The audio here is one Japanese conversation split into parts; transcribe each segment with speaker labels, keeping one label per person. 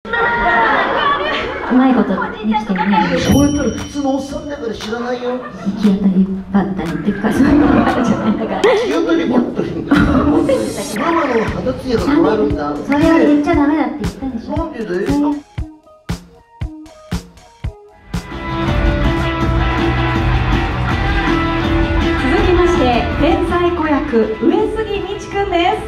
Speaker 1: うまいことできてるね。
Speaker 2: そうやったら普通のおっさんだから知らないよ。
Speaker 1: 行き当たりばったりっていうか、そういうのがあるじゃない。だから
Speaker 2: 行き当たりばったりママの肌ツヤが変わるんだ。
Speaker 1: それは言っちゃダメだって言ったんでしょ。
Speaker 2: なんでだよ。
Speaker 3: 続きまして天才子役上杉みちくんです。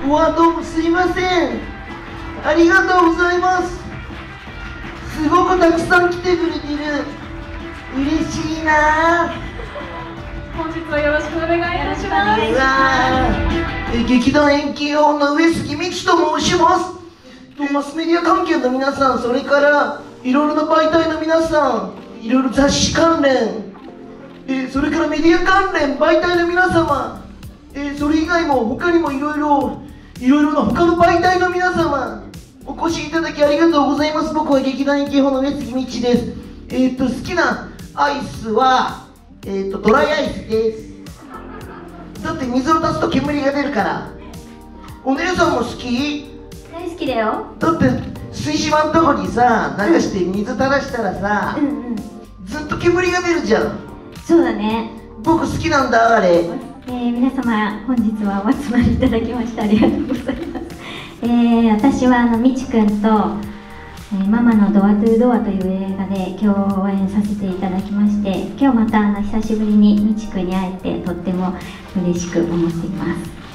Speaker 2: うわ、どうもすいません。ありがとうございます。すごくたくさん来てくれてる。嬉しいな。
Speaker 3: 本日はよろしくお願いいたします。
Speaker 2: うわ、劇団演劇用の上杉美希と申します。マスメディア関係の皆さん、それからいろいろな媒体の皆さん、いろいろ雑誌関連、それからメディア関連媒体の皆様、それ以外も他にもいろいろな他の媒体の皆様、お越しいただきありがとうございます。僕は劇団演劇法の上杉美希です。好きなアイスは、ドライアイスです。だって水を足すと煙が出るから。お姉さんも好き？
Speaker 1: 大好きだよ。
Speaker 2: だって水島のとこにさ、流して水垂らしたらさ、ずっと煙が出るじゃん。
Speaker 1: そうだね。
Speaker 2: 僕好きなんだ、あれ。
Speaker 1: 皆様本日はお集まりいただきましてありがとうございます。私はみちくんと、ママのドアトゥドアという映画で共演させていただきまして、今日また久しぶりにみちくんに会えてとっても嬉しく思っています。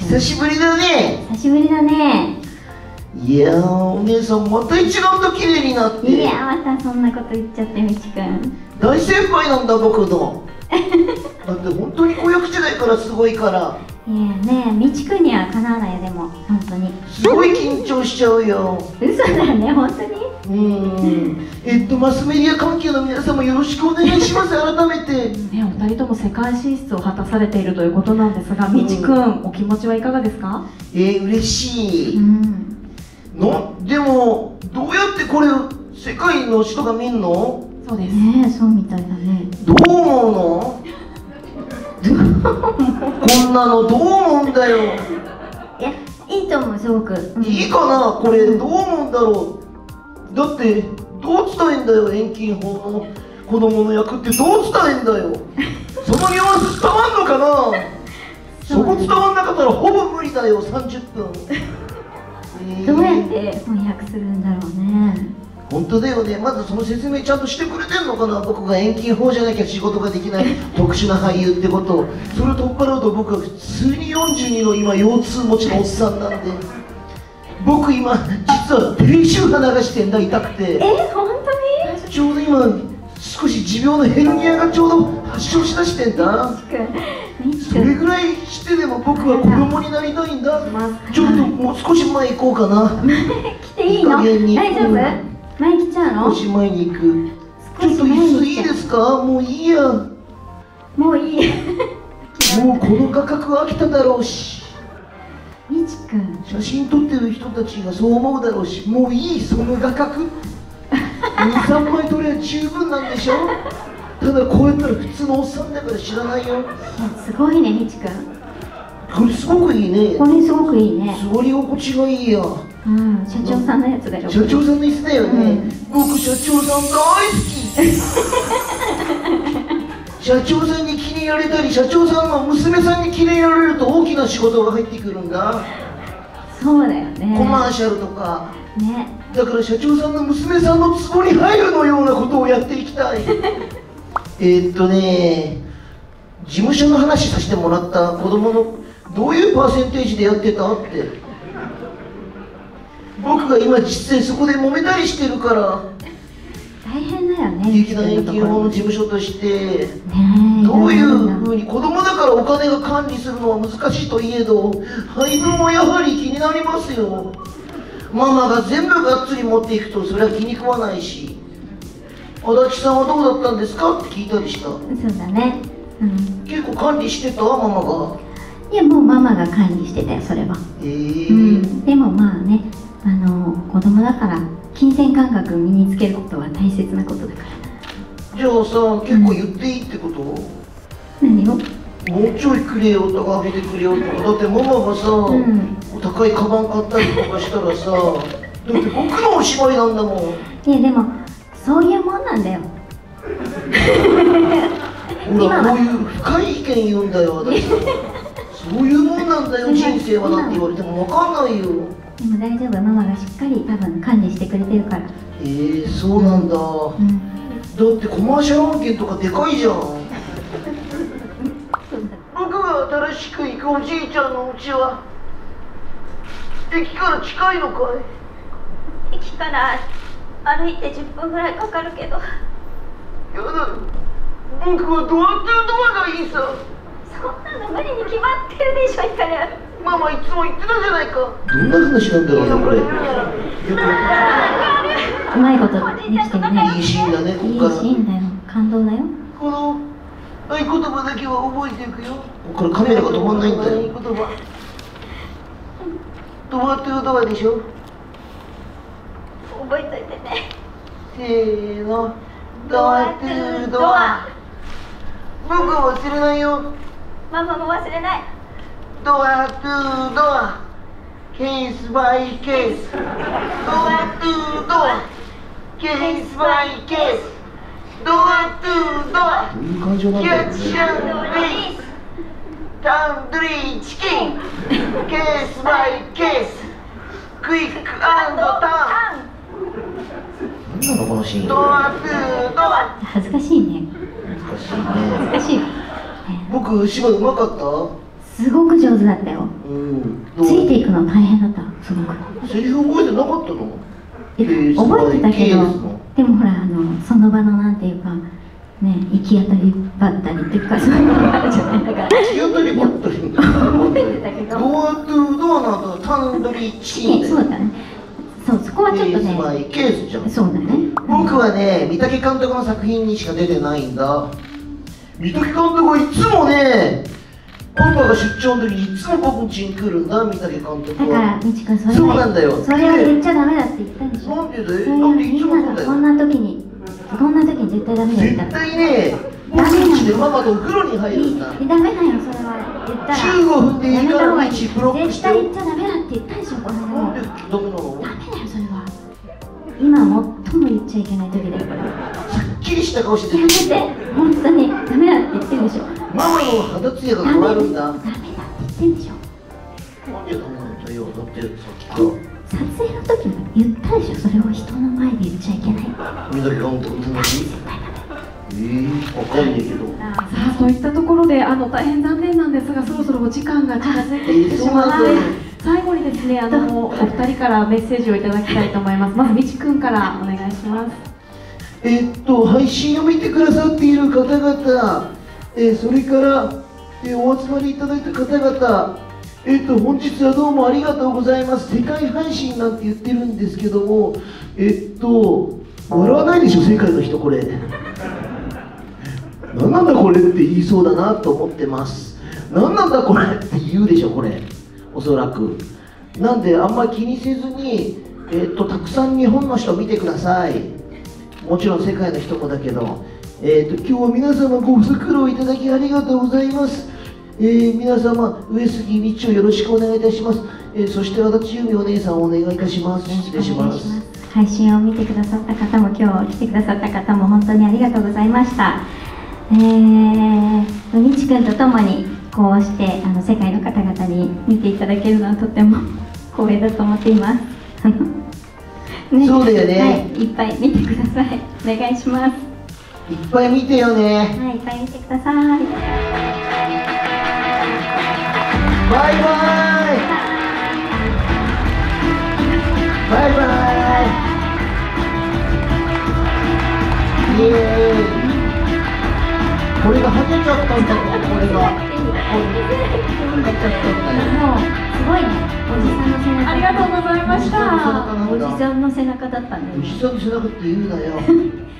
Speaker 2: 久しぶりだね。
Speaker 1: 久しぶりだね。
Speaker 2: いやー、お姉さんまた一段と綺麗になって。
Speaker 1: いやー、またそんなこと言っちゃってみちくん。
Speaker 2: 大先輩なんだ、僕の。だって本当に子役時代からすごいから。
Speaker 1: いやね、みちくんにはかなわないよ。でも本当に
Speaker 2: すごい緊張しちゃうよ。
Speaker 1: 嘘だね、本当に。
Speaker 2: マスメディア関係の皆様よろしくお願いします。改めて
Speaker 3: ね、お二人とも世界進出を果たされているということなんですが、みちくん、お気持ちはいかがですか？
Speaker 2: 嬉しい。でもどうやってこれ世界の人が見んの？
Speaker 3: そうです
Speaker 1: ね、そうみたいだね。
Speaker 2: どう思うの？こんなのどう思うんだよ。
Speaker 1: いや、いいと思う、すごく。
Speaker 2: いいかな、これどう思うんだろう。だってどう伝えんだよ、遠近法の子供の役ってどう伝えんだよ。そのニュアンス伝わんのかな。そこ伝わんなかったらほぼ無理だよ、30分。
Speaker 1: どうやって翻訳するんだろうね。
Speaker 2: 本当だよね。まずその説明ちゃんとしてくれてんのかな。僕が遠近法じゃなきゃ仕事ができない特殊な俳優ってことを、それを取っ払うと僕は普通に42の今腰痛持ちのおっさんなんで、僕今実は低周波流してんだ、痛くて。
Speaker 1: 本当に？
Speaker 2: ちょうど今少し持病のヘルニアがちょうど発症しだしてんだ。それぐらいしてでも僕は子供になりたいんだ。ちょっともう少し前行こうかな。
Speaker 1: 来ていいの？大丈夫？前来ちゃうの？
Speaker 2: 少し前に行く。ちょっと椅子いいですか？もういいや。
Speaker 1: もういい。
Speaker 2: もうこの価格飽きただろうし。
Speaker 1: みちくん、
Speaker 2: 写真撮ってる人たちがそう思うだろうし、もういい、その画角。2、3枚撮れば十分なんでしょ。ただこうやったら普通のおっさんだから知らないよ。
Speaker 1: すごいね、みちくん。
Speaker 2: これすごくいいね。
Speaker 1: これすごくいいね。
Speaker 2: 座り心地がいいや。
Speaker 1: 社長さんのやつだよ。
Speaker 2: 社長さんの椅子だよね。僕社長さん大好き。社長さんに気に入られたり、社長さんの娘さんに気に入られると大きな仕事が入ってくるんだ。
Speaker 1: そうだよね。
Speaker 2: コマーシャルとか
Speaker 1: ね。
Speaker 2: だから社長さんの娘さんの壺に入るのようなことをやっていきたい。事務所の話させてもらった。子供のどういうパーセンテージでやってたって。僕が今実際そこで揉めたりしてるから。
Speaker 1: 大変だよね。
Speaker 2: 劇団演劇用の事務所としてどういうふうに、子供だからお金が管理するのは難しいといえど、配分はやはり気になりますよ。ママが全部がっつり持っていくとそれは気に食わないし。足立さんはどうだったんですかって聞いたりした。
Speaker 1: そうだね。
Speaker 2: 結構管理してた、ママが。
Speaker 1: いや、もうママが管理してたよ、それは。でもまあね、子供だから金銭感覚身につけることは大切なことだから。
Speaker 2: じゃあさ、結構言っていいってこと？
Speaker 1: 何を？
Speaker 2: もうちょいくれよとかあげてくれよとか。だってママがさ、高いカバン買ったりとかしたらさ、 って僕のお芝居なんだもん。
Speaker 1: いやでもそういうもんなんだよ。
Speaker 2: ほらこういう深い意見言うんだよ私。そういうもんなんだよ人生はなんて言われても分かんないよ。
Speaker 1: でも大丈夫、ママがしっかり多分管理してくれてるから。
Speaker 2: そうなんだ。
Speaker 1: うん、
Speaker 2: だってコマーシャル案件とかでかいじゃん。僕が新しく行くおじいちゃんの家は駅から近いのかい？
Speaker 1: 駅から歩いて10分ぐらいかかるけど。
Speaker 2: やだ、僕はドアトゥドアがいいさ。
Speaker 1: そんなの無理に決まってるでしょ、イカル。
Speaker 2: ママいつも言ってたじゃないか。どんな話なんだろうねこれ。
Speaker 1: うまいことできてるね。
Speaker 2: いいシーンだね、こ
Speaker 1: いい
Speaker 2: こから。
Speaker 1: シーンだよ、感動だよ。
Speaker 2: この合言葉だけは覚えていくよ。これカメラが止まんないんだよ。合言葉。ドアトゥドアでしょ。
Speaker 1: 覚えといてね。
Speaker 2: せーの、ドアトゥドア。僕は忘れないよ。
Speaker 1: ママも忘れない。
Speaker 2: ドアトゥドア。ケースバイケース。ドアトゥドア。ケースバイケース。ドアトゥドア。どういう感情なんだろうね。キャッチ&リリース。タンドリーチキン。ケースバイケース。クイック&ターン。何なのこのシーン。ドアトゥドア。
Speaker 1: 恥ずかしいね。
Speaker 2: 難しいね。
Speaker 1: 難しい。
Speaker 2: 僕芝居うまかった？
Speaker 1: すごく上手だったよ。ついていくの大変だった。すごく。
Speaker 2: セリフ覚えてなかったの？
Speaker 1: 覚えてたけど、でもほらその場のなんていうかね、行き当たりばったりっていうかそういうのがあるじゃないだから。
Speaker 2: 行き当たりばったり。
Speaker 1: 覚えてたけど。
Speaker 2: ドアトゥドアの後タンドリーチキン。
Speaker 1: そうだね。そう、そこはちょっとね。
Speaker 2: ケースじゃん。
Speaker 1: そうだね。
Speaker 2: 僕はね、三宅監督の作品にしか出てないんだ。三宅監督はいつもね、パパが出張の時にいつも僕ん家に来るんだ、三宅監督は。
Speaker 1: だからみちくんそれ
Speaker 2: そうなんだよ。
Speaker 1: それは言っちゃダメだって言ったんでしょ。
Speaker 2: なんでだよ。
Speaker 1: それはみんながこんな時に絶対ダメだよ。
Speaker 2: 絶対ね、僕ん家でママとお風呂に入るんだ。
Speaker 1: ダメだよ、それは言ったら。
Speaker 2: 15分でいいから毎日ブロックして。
Speaker 1: 絶対言っちゃダメだって言ったでしょ、これも。
Speaker 2: なんでダメなの？
Speaker 1: ダメだよ、それは。今最も言っちゃいけない時だよ、これ。
Speaker 2: すっきりした顔して
Speaker 1: やめて、本当にダメだって言ってるでしょ。
Speaker 2: ママの肌ツヤが変わるんだ。
Speaker 1: ダメだって言ってるでしょ。
Speaker 2: なんでダメなんだよ。だってさっきから
Speaker 1: 撮影の時も言ったでしょ、それを人の前で言っちゃいけない。
Speaker 2: 三宅監督の話。わかんないけど。
Speaker 3: さあ、そういったところで大変残念なんですが、そろそろお時間が近づいてきてしまって、最後にですね、お二人からメッセージをいただきたいと思います。まずみちくんからお願いします。
Speaker 2: 配信を見てくださっている方々、それから、お集まりいただいた方々、本日はどうもありがとうございます。世界配信なんて言ってるんですけども、笑わないでしょ、世界の人これ。何なんだこれって言いそうだなと思ってます。何なんだこれって言うでしょ、これ。おそらく。なんであんまり気にせずに、たくさん日本の人見てください。もちろん世界の人もだけど、今日は皆様ご足労いただきありがとうございます。皆様、上杉みちをよろしくお願いいたします。そして私、由美お姉さんをお願いいたします。失礼します。
Speaker 1: 配信を見てくださった方も、今日来てくださった方も本当にありがとうございました。みちくんとともにこうして世界の方々に見ていただけるのはとても光栄だと思っています。
Speaker 2: ね、そうだよね、
Speaker 1: はい、いっぱい見てください。お願いします。
Speaker 2: いっぱい見てよね。
Speaker 1: はい、いっぱい見てください。
Speaker 2: バイバイ。バイバイ。イエーイ。これがはけちゃったんだよ。これが。
Speaker 1: もうすごいね。おじさんの背中。
Speaker 3: ありがとうございました。
Speaker 1: おじさんの背中だったんだよ。
Speaker 2: おじさんの背中って言うなよ。